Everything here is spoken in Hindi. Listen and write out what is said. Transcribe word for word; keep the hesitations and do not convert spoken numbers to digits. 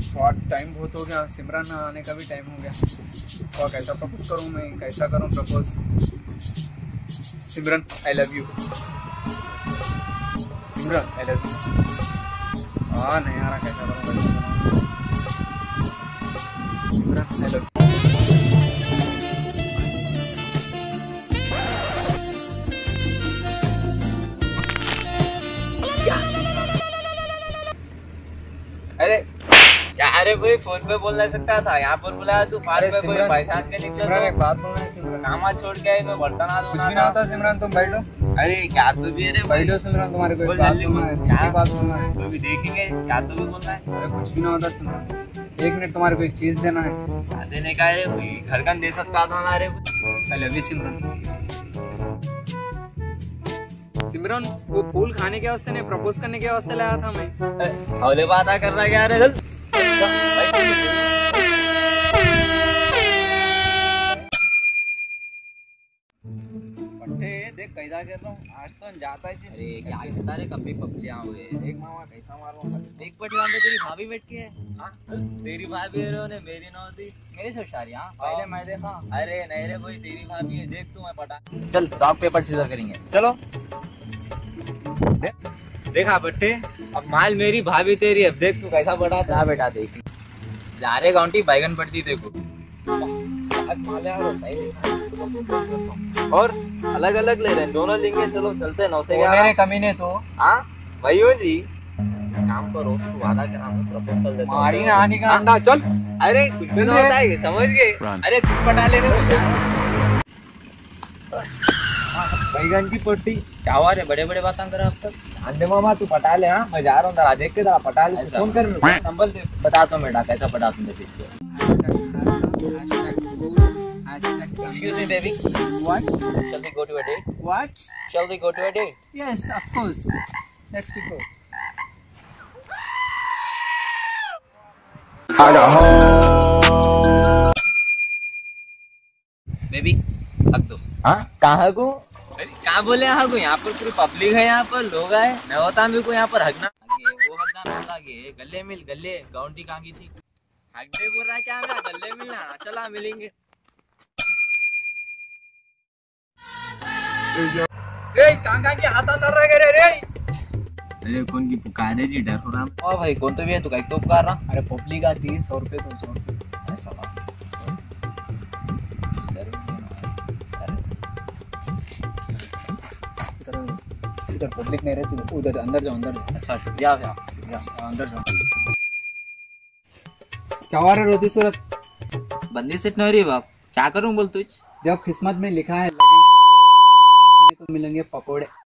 बहुत टाइम बहुत हो गया, सिमरन आने का भी टाइम हो गया। और कैसा प्रपोज करूँ मैं, कैसा करूँ propose? Simran I love you, Simran I love you. हाँ नहीं आ रहा, कैसा करूँ? Simran I love you. अरे क्या? अरे भाई फोन पे बोल नहीं सकता था, यहाँ पर बुलाया तू फास्ट में, कोई पहचान के निकला। सिमरन एक बात बोलना है सिमरन, कामा छोड़ के आई, मैं बर्तन हाथ कुछ भी ना होता सिमरन, तुम बैठो। अरे क्या तू भी? अरे बैठो सिमरन, तुम्हारे कोई बात बोलना है, क्या बात बोलना है? कोई भी देखेंगे क्या तू भी बोलना है? अरे कुछ भी ना होता सिमरन, एक मिनट, तुम्हारे को एक चीज देना है। क्या देने का है? कोई घर का दे सकता था ना। अरे आई लव यू सिमरन। सिमरन वो फूल खाने के वास्ते नहीं, प्रपोज करने के वास्ते लाया था मैं। हौले बात कर रहा है क्या? अरे चल देख कैसा कर रहा हूँ आज तो जाता है। अरे क्या कहता रे, कभी पबजी हुए देख मामा कैसा मार रहा हूँ। देख पट वहाँ पे तेरी भाभी बैठी है। हाँ तेरी भाभी है ने, मेरी ना होती मेरे से होशियारी। हाँ पहले मैं देखा। अरे नहीं रे कोई तेरी भाभी है, देख तू मैं पटा। चल रॉक पेपर सीजर करेंगे, चलो। देखा बट्टे, अब माल मेरी भाभी तेरी, अब देख तू कैसा बड़ा जा बेटा देख। जा रे गाउंटी बैगन पड़ती देखो। और अलग अलग ले रहे हैं, दोनों लेंगे। चलो चलते हैं। नौ से मेरे कमीने तो हाँ भाइयों जी, काम करो, उसको वादा करा, मैं प्रपोज कर देता हूं। मारी ना आने का अंडा, चल। अरे कुछ भी ना होता है, समझ गए? अरे तुम पटा ले रहे हो बैगन की पट्टी। क्या हुआ रे, बड़े बड़े बातें कर अब तक। अंडे मामा तू पटा ले। हाँ मैं जा रहा हूँ, जरा देख के जरा पटा ले। फोन कर, नंबर दे। बताता हूँ बेटा कैसा पटा तुम देख इसको। Excuse me baby, What? shall we go to a date? What? Shall we go to a date? Yes, of course. Let's go. Baby हक दो। हाँ कहाँ को? कहाँ बोले यहाँ को? यहाँ पर पूरी पब्लिक है, यहाँ पर लोग आए। मैं होता मेरे को यहाँ पर हकना। वो हकना लागे गले मिल गले। गाउंटी कहाँ की थी? हकने बोल रहा है क्या? मैं गले मिलना, चला मिलेंगे। रे कहाँ कहाँ की हाथ अंदर रह गए रे? अरे कौन की पुकारे जी, डर हो रहा। ओ भाई कौन तो भी है, तू कहीं तो पुकार रहा? अरे पब्लिक आती है, सौ रुपए दो सौ। इधर पब्लिक नहीं रहती, उधर अंदर जाओ, अंदर जाओ। अच्छा शुक्रिया शुक्रिया, अंदर जाओ। क्या हुआ रे रोती सूरत? बंदी सेट नहीं रही बाप, क्या करूं बोल तुझ? जब किस्मत में लिखा है लगेंगे खाने को मिलेंगे पकोड़े।